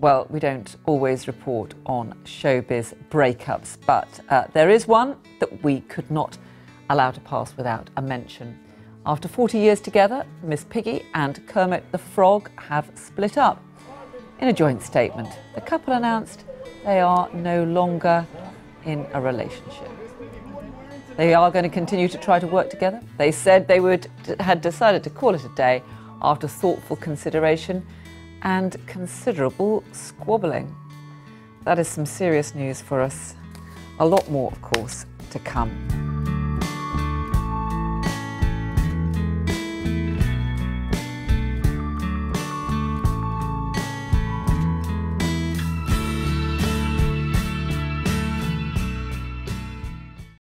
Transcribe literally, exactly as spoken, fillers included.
Well, we don't always report on showbiz breakups, but uh, there is one that we could not allow to pass without a mention. After forty years together, Miss Piggy and Kermit the Frog have split up. In a joint statement, the couple announced they are no longer in a relationship. They are going to continue to try to work together. They said they would had decided to call it a day after thoughtful consideration and considerable squabbling. That is some serious news for us. A lot more, of course, to come.